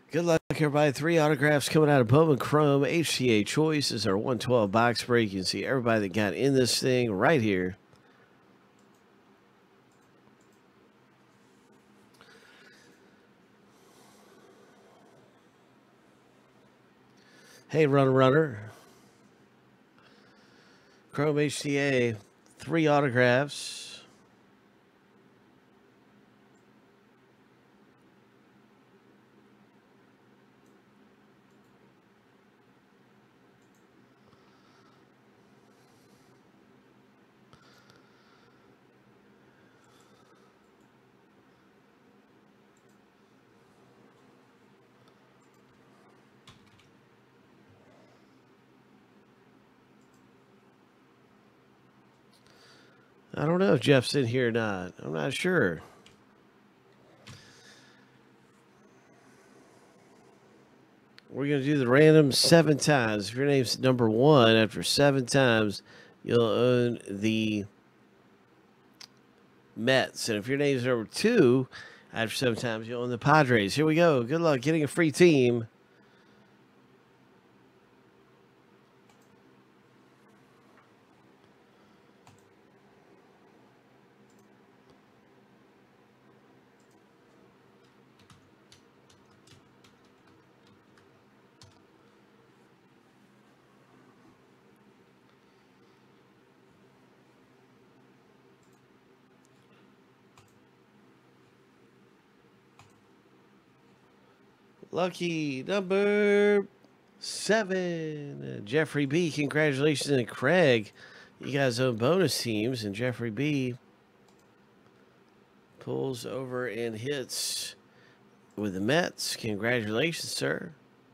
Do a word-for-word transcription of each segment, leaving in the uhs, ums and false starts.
Good luck, everybody. Three autographs coming out of Bowman Chrome. H T A Choice is our one twelve box break. You can see everybody that got in this thing right here. Hey, Runner Runner. Chrome H T A, three autographs. I don't know if Jeff's in here or not. I'm not sure. We're going to do the random seven times. If your name's number one, after seven times, you'll own the Mets. And if your name's number two, after seven times, you'll own the Padres. Here we go. Good luck getting a free team. Lucky number seven, Jeffrey B. Congratulations, and Craig. You guys own bonus teams, and Jeffrey B. pulls over and hits with the Mets. Congratulations, sir.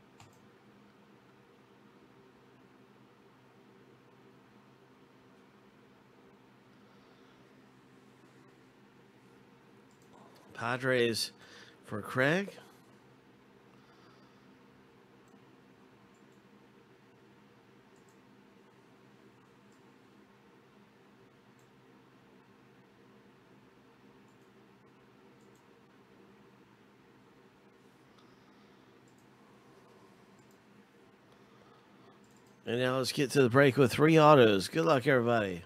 Padres for Craig. And now let's get to the break with three autos. Good luck, everybody.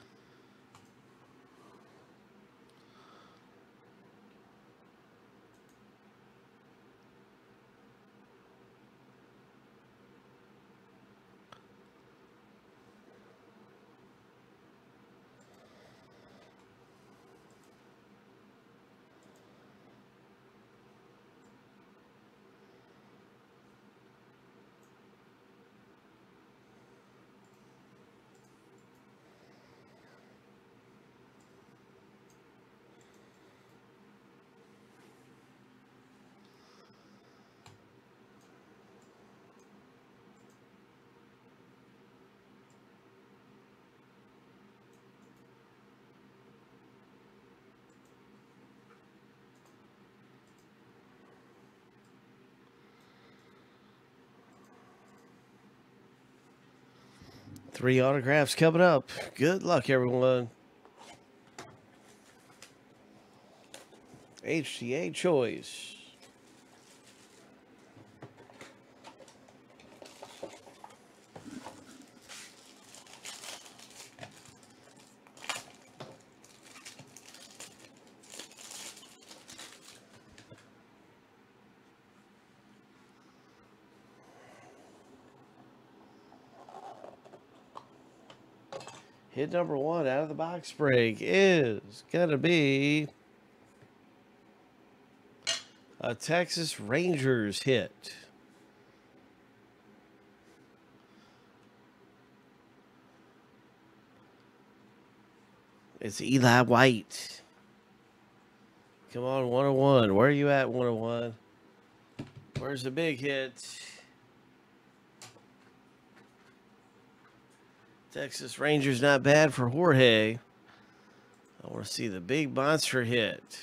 Three autographs coming up. Good luck, everyone. H T A Choice. Hit number one out of the box break is going to be a Texas Rangers hit. It's Eli White. Come on, one oh one. Where are you at, one oh one? Where's the big hit? Texas Rangers not bad for Jorge. I want to see the big monster hit.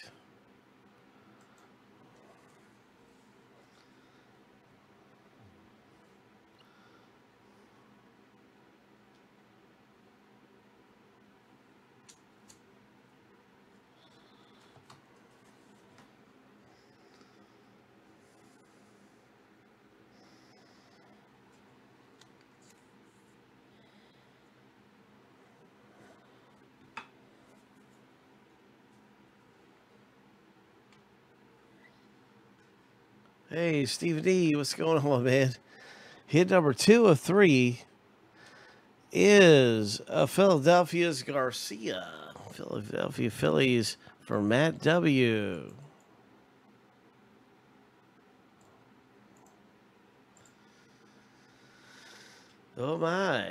Hey, Stephen D, what's going on, man? Hit number two of three is uh, Philadelphia's Garcia. Philadelphia Phillies for Matt W. Oh, my.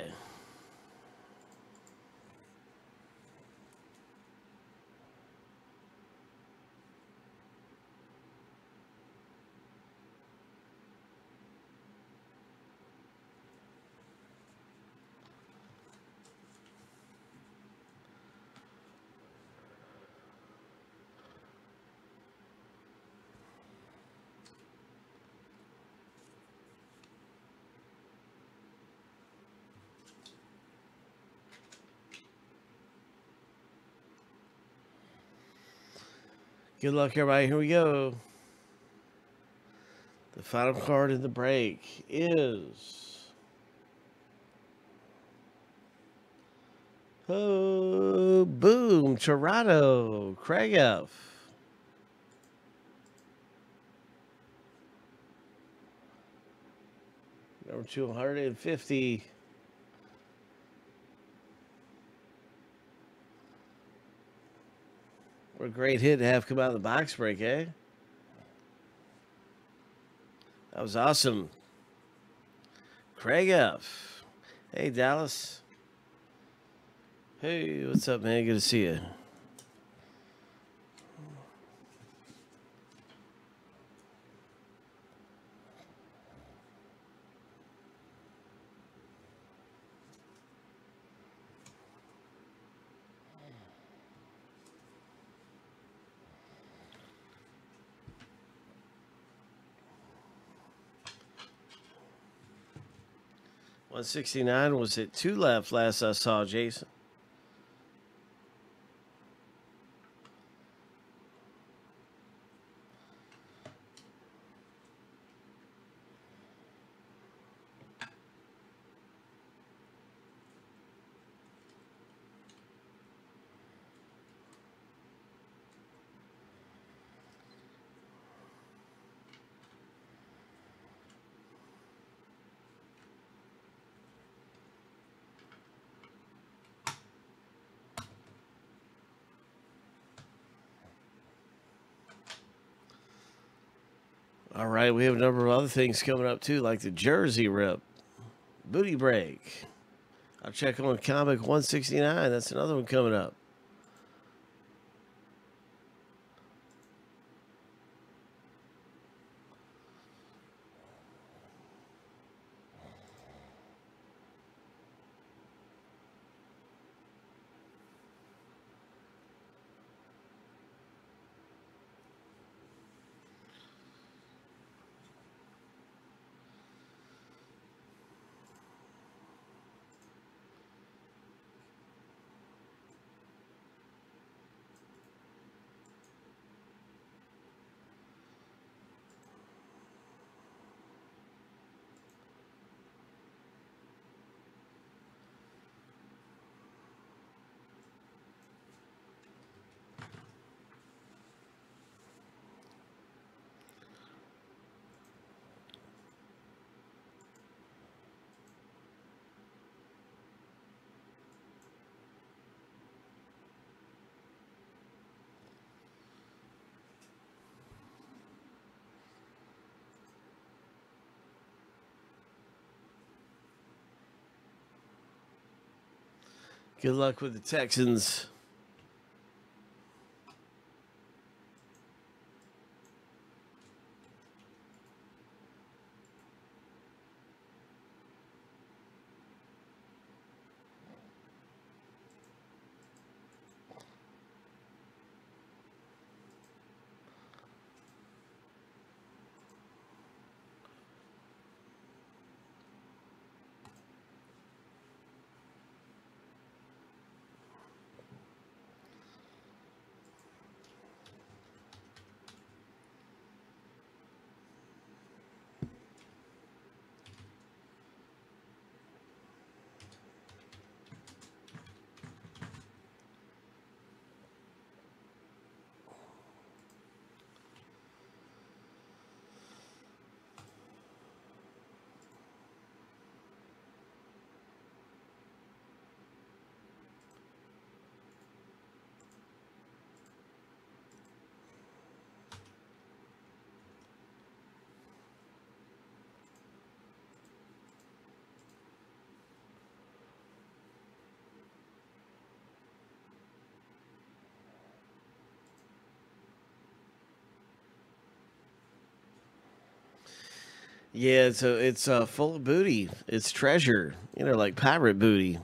Good luck, everybody. Here we go. The final card in the break is... Oh, boom, Toronto, Craig F. Number two hundred fifty. What a great hit to have come out of the box break, eh? That was awesome. Craig F. Hey, Dallas. Hey, what's up, man? Good to see you. one sixty-nine was at two left last I saw, Jason. All right, we have a number of other things coming up too, like the jersey rip, booty break. I'll check on comic one sixty-nine. That's another one coming up. Good luck with the Texans. Yeah, it's a, it's uh, full of booty. It's treasure. You know, like pirate booty.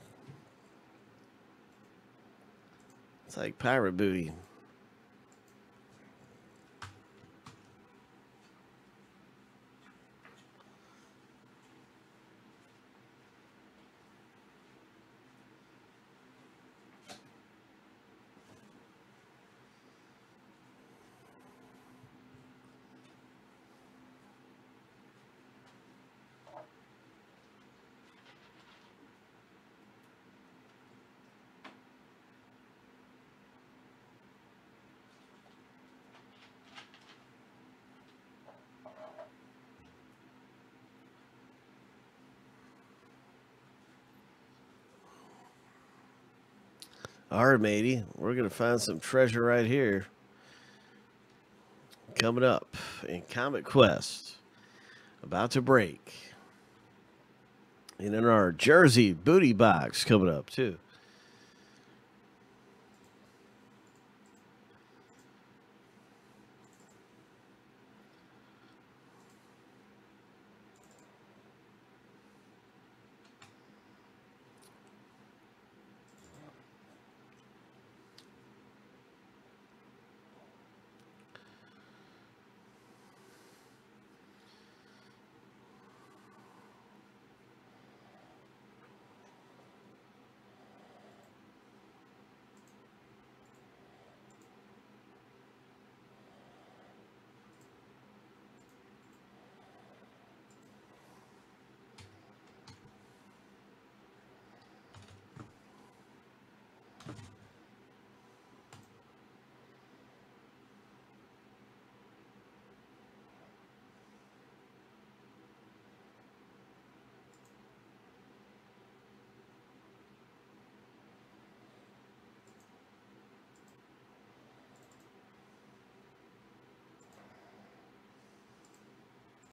It's like pirate booty. All right, matey. We're going to find some treasure right here. Coming up in Comet Quest. About to break. And in our Jersey booty box coming up, too.